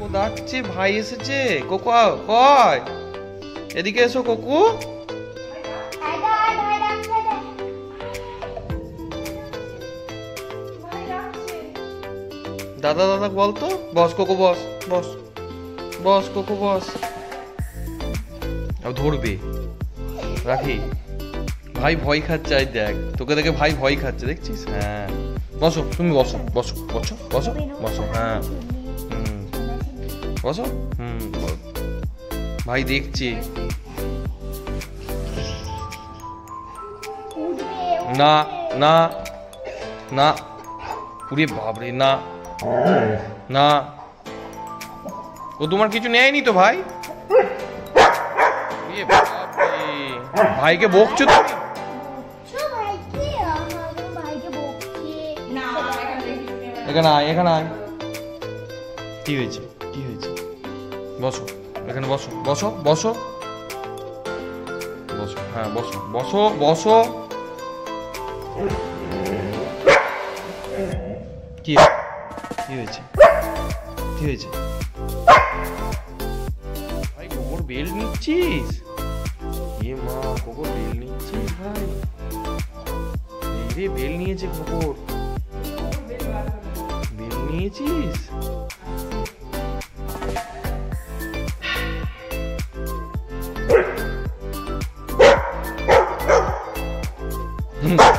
ডাকছে, ভাই এসেছে। কোকো কয়, এদিকে এসো কোকু। দাদা দাদা বলতো, বস কোকো বস, বস বস কোকো বস। ধরবে, রাখি। ভাই ভয় খাচ্ছে, আই দেখ তোকে দেখে ভাই ভয় খাচ্ছে, দেখছিস? হ্যাঁ বসো, তুমি বসো বসো বসো বসো বসো। হ্যাঁ বসো। ভাই দেখছি। না না না, পুরে বাবরে, না না, ও তোমার কিছু নেয়নি তো ভাই? ভাইকে বকছো তুমি? এখানে আয়, এখানে আয়। কি হয়েছে, কি হয়েছে? বসো এখানে, বসো বসো বসো বসো। হ্যাঁ বসো বসো বসো। কি কি হয়েছে, কি হয়েছে? ভাই কোকোর বেল নিচ্ছিস? এ মা, কোকোর বেল নিচ্ছিস ভাই? এই রে, বেল নিয়েছে কোকোর। বেল নিয়েছিস?